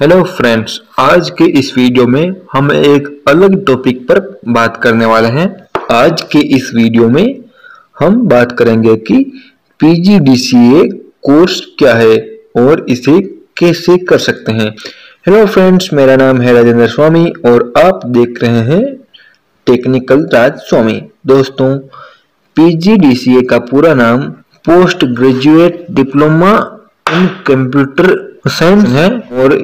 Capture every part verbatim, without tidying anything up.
Hello friends, आज के इस वीडियो में हम एक अलग टॉपिक पर बात करने वाले हैं। आज के इस वीडियो में हम बात करेंगे कि पीजीडीसीए कोर्स क्या है और इसे कैसे कर सकते हैं। हेलो फ्रेंड्स, मेरा नाम है राजेंद्र स्वामी और आप देख रहे हैं टेक्निकल राज स्वामी। दोस्तों, पीजीडीसीए का पूरा नाम post graduate diploma in computer science है और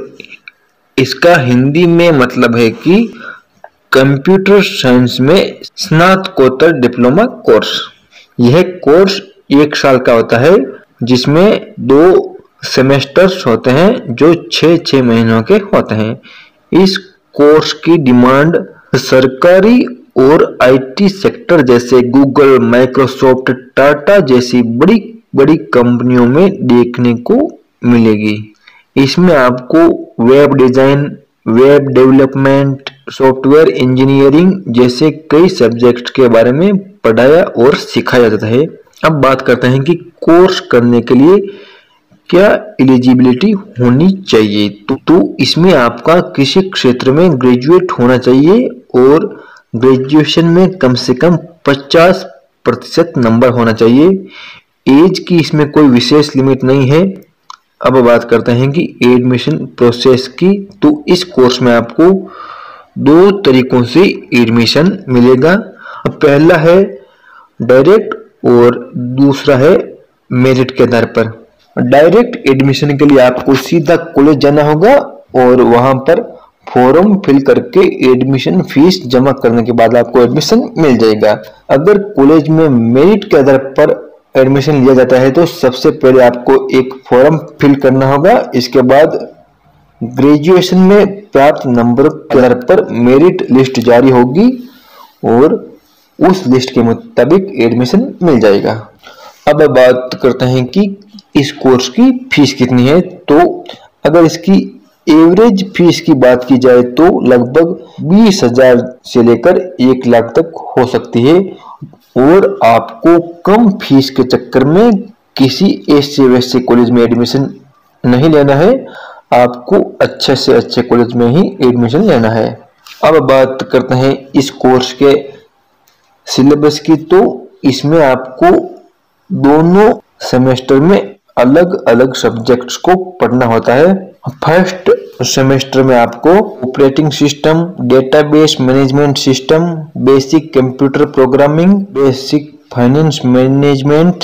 इसका हिंदी में मतलब है कि कंप्यूटर साइंस में स्नातकोत्तर डिप्लोमा कोर्स। यह कोर्स एक साल का होता है जिसमें दो सेमेस्टर्स होते हैं जो छः छः महीनों के होते हैं। इस कोर्स की डिमांड सरकारी और आईटी सेक्टर जैसे गूगल, माइक्रोसॉफ्ट, टाटा जैसी बड़ी बड़ी कंपनियों में देखने को मिलेगी। इसमें आपको web design, web development, software engineering जैसे कई सब्जेक्ट के बारे में पढ़ाया और सिखाया जाता है। अब बात करते हैं कि कोर्स करने के लिए क्या एलिजिबिलिटी होनी चाहिए। तो, तो इसमें आपका किसी क्षेत्र में ग्रेजुएट होना चाहिए और ग्रेजुएशन में कम से कम पचास प्रतिशत नंबर होना चाहिए। एज की इसमें कोई विशेष लिमिट नहीं है। अब बात करते हैं कि एडमिशन प्रोसेस की। तो इस कोर्स में आपको दो तरीकों से एडमिशन मिलेगा। पहला है डायरेक्ट और दूसरा है मेरिट के आधार पर। डायरेक्ट एडमिशन के लिए आपको सीधा कॉलेज जाना होगा और वहां पर फॉर्म फिल करके एडमिशन फीस जमा करने के बाद आपको एडमिशन मिल जाएगा। अगर कॉलेज में मेरिट के आधार पर एडमिशन लिया जाता है तो सबसे पहले आपको एक फॉर्म फिल करना होगा। इसके बाद ग्रेजुएशन में प्राप्त नंबर के आधार पर मेरिट लिस्ट जारी होगी और उस लिस्ट के मुताबिक एडमिशन मिल जाएगा। अब बात करते हैं कि इस कोर्स की फीस कितनी है। तो अगर इसकी एवरेज फीस की बात की जाए तो लगभग बीस हजार से लेकर एक लाख तक हो सकती है और आपको कम फीस के चक्कर में किसी ऐसे वैसे कॉलेज में एडमिशन नहीं लेना है। आपको अच्छे से अच्छे कॉलेज में ही एडमिशन लेना है। अब बात करते हैं इस कोर्स के सिलेबस की। तो इसमें आपको दोनों सेमेस्टर में अलग अलग सब्जेक्ट्स को पढ़ना होता है। फर्स्ट सेमेस्टर में आपको operating system, database management system, basic computer programming, basic finance management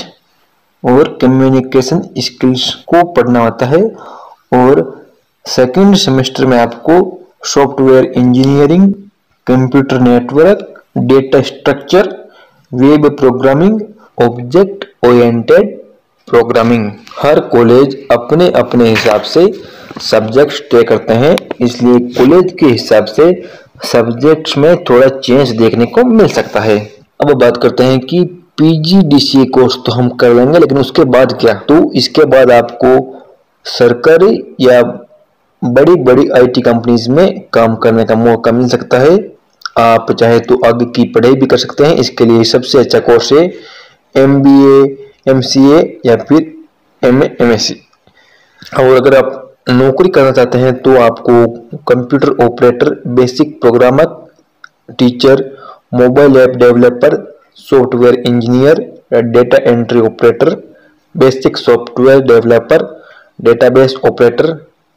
और कम्युनिकेशन स्किल्स को पढ़ना होता है। और सेकंड सेमेस्टर में आपको software engineering, computer network, data structure, web programming, object oriented programming. हर कॉलेज अपने अपने हिसाब से सब्जेक्ट्स तय करते हैं, इसलिए कॉलेज के हिसाब से सब्जेक्ट्स में थोड़ा चेंज देखने को मिल सकता है। अब बात करते हैं कि पीजीडीसीए कोर्स तो हम कर लेंगे, लेकिन उसके बाद क्या। तो इसके बाद आपको सरकारी या बड़ी बड़ी आईटी कंपनीज में काम करने का मौका मिल सकता है। आप चाहे तो आगे की पढ़ाई भी कर सकते हैं। इसके लिए सबसे अच्छा कोर्स है एमबीए, एमसीए या फिर एमए, एमएससी। और अगर आप नौकरी करना चाहते हैं तो आपको computer operator, basic programmer, teacher, mobile app developer, software engineer, data entry operator, basic software developer, database operator,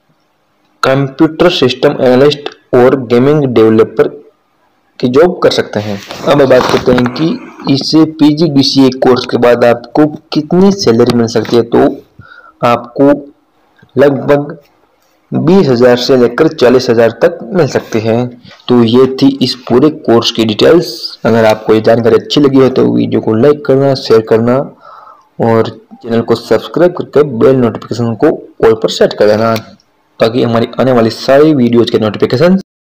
computer system analyst और गेमिंग डेवलपर की जॉब कर सकते हैं। अब बात करते हैं कि इस पीजीडीसीए कोर्स के बाद आपको कितनी सैलरी मिल सकती है। तो आपको लगभग बीस हजार से लेकर चालीस हजार तक मिल सकती है। तो ये थी इस पूरे कोर्स की डिटेल्स। अगर आपको ये जानकारी अच्छी लगी हो तो वीडियो को लाइक करना, शेयर करना और चैनल को सब्सक्राइब करके बेल नोटिफिकेशन को ऑल पर सेट कर देना ताकि हमारी आने वाली सारी वीडियोज के नोटिफिकेशन